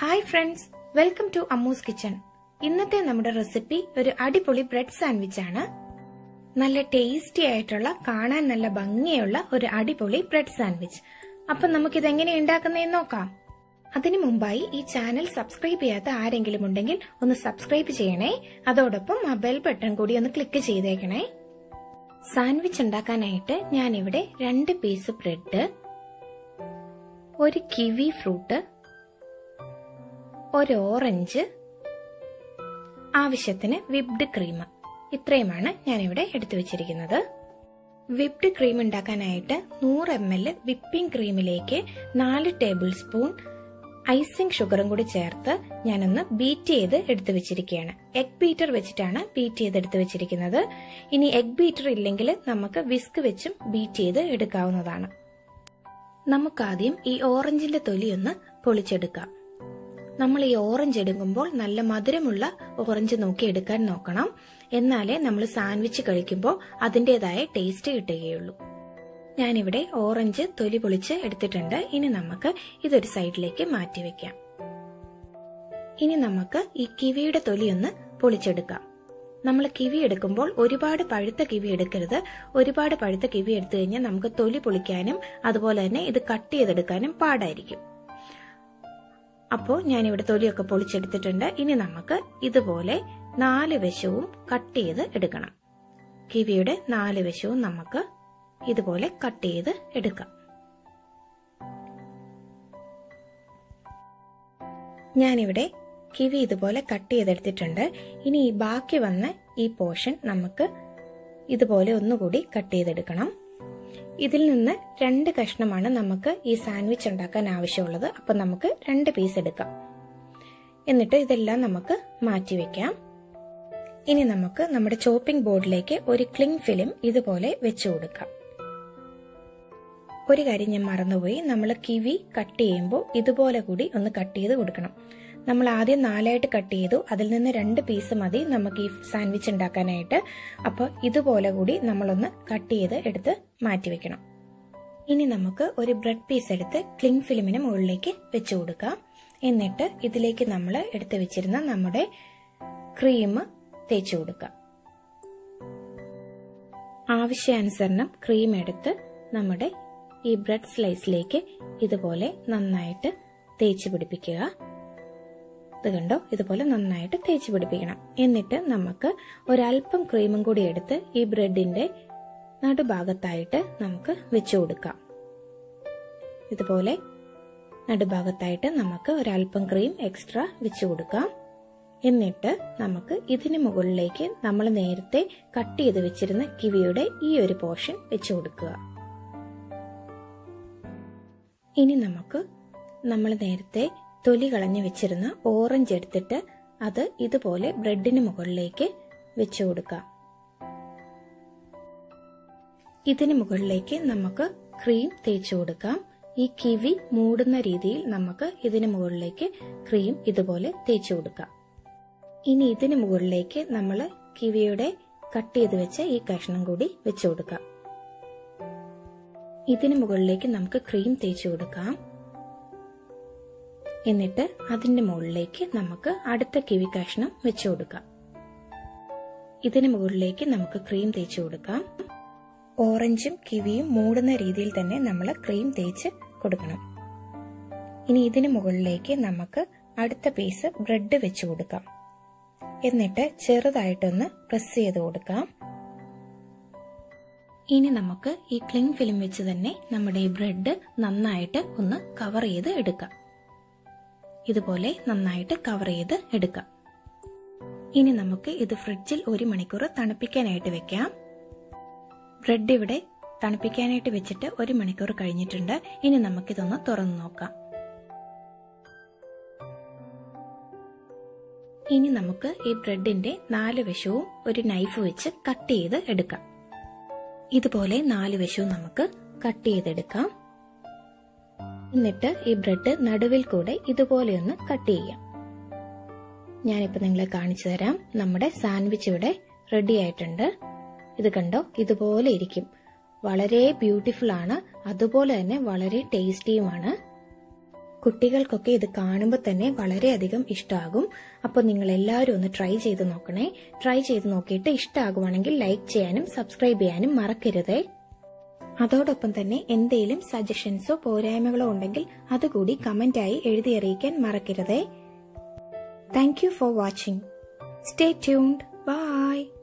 Hi friends, welcome to Ammu's kitchen. ഇന്നത്തെ നമ്മുടെ recipe ഒരു അടിപൊളി ബ്രെഡ് സാൻഡ്വിച്ച് ആണ്. നല്ല ടേസ്റ്റി ആയിട്ടുള്ള, കാണാൻ നല്ല ഭംഗിയുള്ള ഒരു അടിപൊളി ബ്രെഡ് സാൻഡ്വിച്ച്. അപ്പം നമുക്കിത് എങ്ങനെ ഉണ്ടാക്കുന്നതെന്ന് നോക്കാം. അതിനു മുമ്പായി ഈ ചാനൽ സബ്സ്ക്രൈബ് ചെയ്യാത്ത ആരെങ്കിലും ഉണ്ടെങ്കിൽ ഒന്ന് സബ്സ്ക്രൈബ് ചെയ്യണേ. അതോടൊപ്പം ആ ബെൽ ബട്ടൺ കൂടി ഒന്ന് ക്ലിക്ക് ചെയ്തേക്കണേ. സാൻഡ്വിച്ച് ഉണ്ടാക്കാനായിട്ട് ഞാനിവിടെ 2 പീസ് ബ്രെഡ്, ഒരു കിവി ഫ്രൂട്ട്, ഒരു ഓറഞ്ച്, ആവശ്യത്തിന് വിപ്ഡ് ക്രീം, ഇത്രയുമാണ് ഞാനിവിടെ എടുത്തു വെച്ചിരിക്കുന്നത്. വിപ്ഡ് ക്രീം ഉണ്ടാക്കാനായിട്ട് 100 ml വിപ്പിംഗ് ക്രീമിലേക്ക് 4 ടേബിൾ സ്പൂൺ ഐസിംഗ് ഷുഗറും കൂടി ചേർത്ത് ഞാനൊന്ന് ബീറ്റ് ചെയ്ത് എടുത്തു വെച്ചിരിക്കുകയാണ്. എഗ് ബീറ്റർ വെച്ചിട്ടാണ് ബീറ്റ് ചെയ്ത് എടുത്തു വെച്ചിരിക്കുന്നത്. ഇനി എഗ് ബീറ്റർ ഇല്ലെങ്കിൽ നമുക്ക് വിസ്ക് വെച്ചും ബീറ്റ് ചെയ്ത് എടുക്കാവുന്നതാണ്. നമുക്കാദ്യം ഈ ഓറഞ്ചിന്റെ തൊലി ഒന്ന് പൊളിച്ചെടുക്കാം. നമ്മൾ ഈ ഓറഞ്ച് എടുക്കുമ്പോൾ നല്ല മധുരമുള്ള ഓറഞ്ച് നോക്കി എടുക്കാൻ നോക്കണം. എന്നാലേ നമ്മൾ സാൻഡ്വിച്ച് കഴിക്കുമ്പോൾ അതിൻ്റെതായ ടേസ്റ്റ് കിട്ടുകയുള്ളൂ. ഞാനിവിടെ ഓറഞ്ച് തൊലി പൊളിച്ച് എടുത്തിട്ടുണ്ട്. ഇനി നമുക്ക് ഇതൊരു സൈഡിലേക്ക് മാറ്റി വെക്കാം. ഇനി നമുക്ക് ഈ കിവിയുടെ തൊലി ഒന്ന് പൊളിച്ചെടുക്കാം. നമ്മൾ കിവി എടുക്കുമ്പോൾ ഒരുപാട് പഴുത്ത കിവി എടുക്കരുത്. ഒരുപാട് പഴുത്ത കിവി എടുത്തു കഴിഞ്ഞാൽ നമുക്ക് തൊലി പൊളിക്കാനും അതുപോലെ തന്നെ ഇത് കട്ട് ചെയ്തെടുക്കാനും പാടായിരിക്കും. അപ്പോൾ ഞാനിവിടെ തൊലിയൊക്കെ പൊളിച്ചെടുത്തിട്ടുണ്ട്. ഇനി നമുക്ക് ഇതുപോലെ 4 വശവും കട്ട് ചെയ്ത് എടുക്കണം. കിവിയുടെ 4 വശവും നമുക്ക് ഇതുപോലെ കട്ട് ചെയ്ത് എടുക്കാം. ഞാനിവിടെ കിവി ഇതുപോലെ കട്ട് ചെയ്തെടുത്തിട്ടുണ്ട്. ഇനി ഈ ബാക്കി വന്ന ഈ പോർഷൻ നമുക്ക് ഇതുപോലെ ഒന്നുകൂടി കട്ട് ചെയ്തെടുക്കണം. ഇതിൽ നിന്ന് 2 കഷ്ണമാണ് നമുക്ക് ഈ സാൻഡ്വിച്ച് ഉണ്ടാക്കാൻ ആവശ്യമുള്ളത്. അപ്പൊ നമുക്ക് 2 പീസ് എടുക്കാം. എന്നിട്ട് ഇതെല്ലാം നമുക്ക് മാറ്റി വെക്കാം. ഇനി നമുക്ക് നമ്മുടെ ചോപ്പിംഗ് ബോർഡിലേക്ക് ഒരു ക്ലിംഗ് ഫിലിം ഇതുപോലെ വെച്ചു കൊടുക്കാം. ഒരു കാര്യം ഞാൻ മറന്നുപോയി, നമ്മൾ കിവി കട്ട് ചെയ്യുമ്പോൾ ഇതുപോലെ കൂടി ഒന്ന് കട്ട് ചെയ്ത് കൊടുക്കണം. നമ്മൾ ആദ്യം 4ആയിട്ട് കട്ട് ചെയ്തു, അതിൽ നിന്ന് 2 പീസ് മതി നമുക്ക് ഈ സാൻഡ്വിച്ച് ഉണ്ടാക്കാനായിട്ട്. അപ്പോൾ ഇതുപോലെ കൂടി നമ്മളൊന്ന് കട്ട് ചെയ്ത് എടുത്ത് മാറ്റി വെക്കണം. ഇനി നമുക്ക് ഒരു ബ്രെഡ് പീസ് എടുത്ത് ക്ലിംഗ് ഫിലിമിന് മുകളിലേക്ക് വെച്ചു കൊടുക്കാം. എന്നിട്ട് ഇതിലേക്ക് നമ്മൾ എടുത്തു വെച്ചിരുന്ന നമ്മുടെ ക്രീം തേച്ചു കൊടുക്കാം. ആവശ്യാനുസരണം ക്രീം എടുത്ത് നമ്മുടെ ഈ ബ്രെഡ് സ്ലൈസിലേക്ക് ഇതുപോലെ നന്നായിട്ട് തേച്ച് പിടിപ്പിക്കുക. ഇത് കണ്ടോ, ഇതുപോലെ നന്നായിട്ട് തേച്ച് പിടിപ്പിക്കണം. എന്നിട്ട് നമുക്ക് ഒരല്പം ക്രീമും കൂടി എടുത്ത് ഈ ബ്രെഡിന്റെ നടുഭാഗത്തായിട്ട് നമുക്ക് വെച്ചു കൊടുക്കാം. ഇതുപോലെ നടുഭാഗത്തായിട്ട് നമുക്ക് ഒരല്പം ക്രീം എക്സ്ട്രാ വെച്ചു കൊടുക്കാം. എന്നിട്ട് നമുക്ക് ഇതിന് മുകളിലേക്ക് നമ്മൾ നേരത്തെ കട്ട് ചെയ്ത് വെച്ചിരുന്ന കിവിയുടെ ഈ ഒരു പോർഷൻ വെച്ചു കൊടുക്കുക. ഇനി നമുക്ക് നമ്മൾ നേരത്തെ തൊലി കളഞ്ഞു വെച്ചിരുന്ന ഓറഞ്ച് എടുത്തിട്ട് അത് ഇതുപോലെ ബ്രെഡിന് മുകളിലേക്ക് വെച്ചു കൊടുക്കാം. ഇതിന് മുകളിലേക്ക് നമുക്ക് ക്രീം തേച്ചു കൊടുക്കാം. ഈ കിവി മൂടുന്ന രീതിയിൽ നമുക്ക് ഇതിന് മുകളിലേക്ക് ക്രീം ഇതുപോലെ തേച്ചു കൊടുക്കാം. ഇനി ഇതിന് മുകളിലേക്ക് നമ്മൾ കിവിയുടെ കട്ട് ചെയ്ത് വെച്ച ഈ കഷ്ണം കൂടി വെച്ചു കൊടുക്കാം. ഇതിന് മുകളിലേക്ക് നമുക്ക് ക്രീം തേച്ചു കൊടുക്കാം. എന്നിട്ട് അതിന്റെ മുകളിലേക്ക് നമുക്ക് അടുത്ത കിവി കഷ്ണം വെച്ചു കൊടുക്കാം. ഇതിന് മുകളിലേക്ക് നമുക്ക് ക്രീം തേച്ചു കൊടുക്കാം. ഓറഞ്ചും കിവിയും മൂടുന്ന രീതിയിൽ തന്നെ നമ്മൾ ക്രീം തേച്ച് കൊടുക്കണം. ഇനി ഇതിന് മുകളിലേക്ക് നമുക്ക് അടുത്ത പീസ് ബ്രെഡ് വെച്ചു കൊടുക്കാം. എന്നിട്ട് ചെറുതായിട്ടൊന്ന് പ്രസ് ചെയ്ത് കൊടുക്കാം. ഇനി നമുക്ക് ഈ ക്ലിംഗ് ഫിലിം വെച്ച് തന്നെ നമ്മുടെ ഈ ബ്രെഡ് നന്നായിട്ട് ഒന്ന് കവർ ചെയ്ത് എടുക്കാം. ഇതുപോലെ നന്നായിട്ട് കവർ ചെയ്ത് എടുക്കാം. ഇനി നമുക്ക് ഇത് ഫ്രിഡ്ജിൽ 1 മണിക്കൂർ തണുപ്പിക്കാനായിട്ട് വെക്കാം. ബ്രെഡ് ഇവിടെ തണുപ്പിക്കാനായിട്ട് വെച്ചിട്ട് 1 മണിക്കൂർ കഴിഞ്ഞിട്ടുണ്ട്. ഇനി നമുക്കിതൊന്ന് തുറന്നു നോക്കാം. ഇനി നമുക്ക് ഈ ബ്രെഡിന്റെ 4 വശവും ഒരു നൈഫ് വെച്ച് കട്ട് ചെയ്ത് എടുക്കാം. ഇതുപോലെ 4 വശവും നമുക്ക് കട്ട് ചെയ്തെടുക്കാം. എന്നിട്ട് ഈ ബ്രെഡ് നടുവിൽ കൂടെ ഇതുപോലെ ഒന്ന് കട്ട് ചെയ്യാം. ഞാനിപ്പോ നിങ്ങളെ കാണിച്ചു തരാം. നമ്മുടെ സാൻഡ്വിച്ച് ഇവിടെ റെഡി ആയിട്ടുണ്ട്. ഇത് കണ്ടോ, ഇതുപോലെ ഇരിക്കും. വളരെ ബ്യൂട്ടിഫുൾ ആണ്, അതുപോലെ തന്നെ വളരെ ടേസ്റ്റിയുമാണ്. കുട്ടികൾക്കൊക്കെ ഇത് കാണുമ്പോൾ തന്നെ വളരെയധികം ഇഷ്ടമാകും. അപ്പോൾ നിങ്ങൾ എല്ലാവരും ഒന്ന് ട്രൈ ചെയ്ത് നോക്കണേ. ട്രൈ ചെയ്ത് നോക്കിയിട്ട് ഇഷ്ടമാകുവാണെങ്കിൽ ലൈക്ക് ചെയ്യാനും സബ്സ്ക്രൈബ് ചെയ്യാനും മറക്കരുതേ. അതോടൊപ്പം തന്നെ എന്തെങ്കിലും സജഷൻസോ പോരായ്മകളോ ഉണ്ടെങ്കിൽ അതുകൂടി കമന്റായി എഴുതി അറിയിക്കാൻ മറക്കരുതേ. Thank you for watching. Stay tuned. Bye.